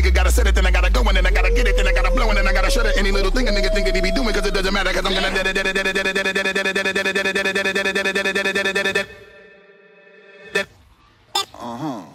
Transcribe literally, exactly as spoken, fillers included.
nigga gotta set it, then I gotta go, and then I gotta get it, then I gotta blow, and then I gotta shut it. Any little thing a nigga think that he be doing, cause it doesn't matter, cause I'm gonna uh-huh.